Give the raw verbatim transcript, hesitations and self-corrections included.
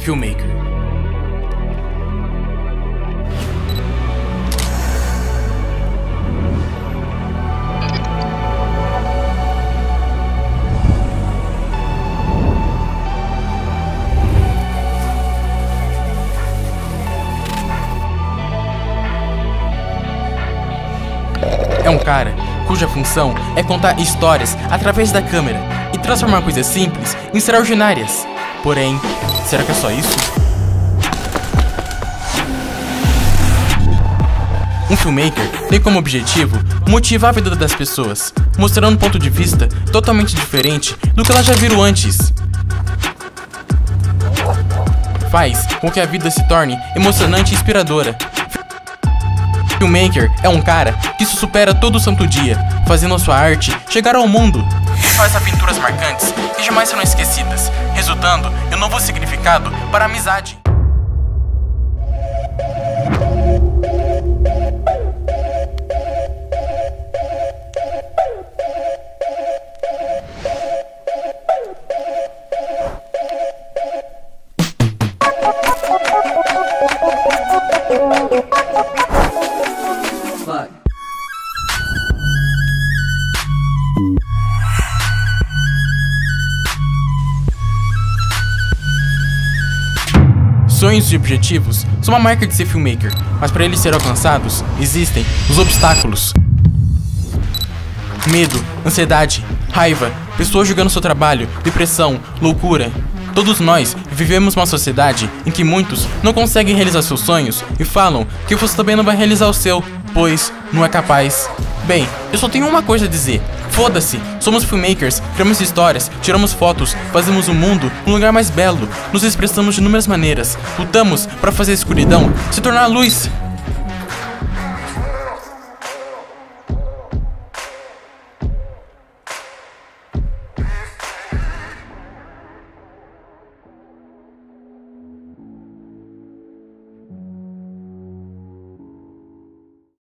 Filmmaker. É um cara cuja função é contar histórias através da câmera e transformar coisas simples em extraordinárias. Porém, será que é só isso? Um filmmaker tem como objetivo motivar a vida das pessoas, mostrando um ponto de vista totalmente diferente do que elas já viram antes. Faz com que a vida se torne emocionante e inspiradora. Filmmaker é um cara que se supera todo santo dia, fazendo a sua arte chegar ao mundo. E faz aventuras marcantes que jamais serão esquecidas, resultando em um novo significado para a amizade. Fuck. Sonhos e objetivos são uma marca de ser filmmaker, mas para eles serem alcançados, existem os obstáculos. Medo, ansiedade, raiva, pessoas julgando seu trabalho, depressão, loucura. Todos nós vivemos uma sociedade em que muitos não conseguem realizar seus sonhos e falam que você também não vai realizar o seu, pois não é capaz. Bem, eu só tenho uma coisa a dizer. Foda-se, somos filmmakers, criamos histórias, tiramos fotos, fazemos o mundo um lugar mais belo, nos expressamos de inúmeras maneiras, lutamos para fazer a escuridão se tornar luz.